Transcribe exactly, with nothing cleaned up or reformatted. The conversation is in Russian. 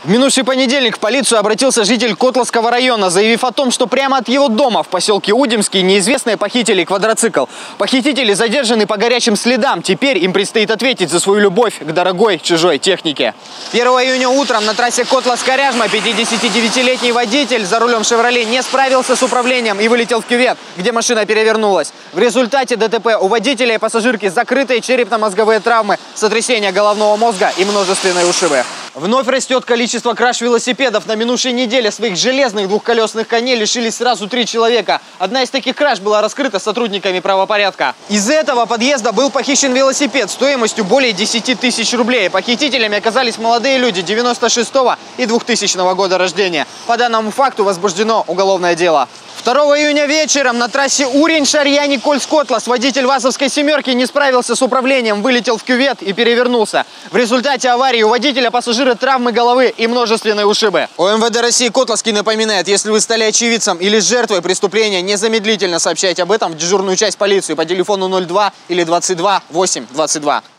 В минувший понедельник в полицию обратился житель Котласского района, заявив о том, что прямо от его дома в поселке Удимский неизвестные похитили квадроцикл. Похитители задержаны по горячим следам. Теперь им предстоит ответить за свою любовь к дорогой чужой технике. первого июня утром на трассе Котлас-Коряжма пятидесятидевятилетний водитель за рулем «Шевроле» не справился с управлением и вылетел в кювет, где машина перевернулась. В результате ДТП у водителя и пассажирки закрытые черепно-мозговые травмы, сотрясение головного мозга и множественные ушибы. Вновь растет количество краж велосипедов. На минувшей неделе своих железных двухколесных коней лишились сразу три человека. Одна из таких краж была раскрыта сотрудниками правопорядка. Из этого подъезда был похищен велосипед стоимостью более десяти тысяч рублей. Похитителями оказались молодые люди девяносто шестого и двухтысячного года рождения. По данному факту возбуждено уголовное дело. второго июня вечером на трассе Урень-Шарья-Никольск-Котлас водитель ВАЗовской «семерки» не справился с управлением, вылетел в кювет и перевернулся. В результате аварии у водителя пассажира травмы головы и множественные ушибы. ОМВД России Котлаский напоминает, если вы стали очевидцем или жертвой преступления, незамедлительно сообщайте об этом в дежурную часть полиции по телефону ноль два или двадцать два восемь двадцать два.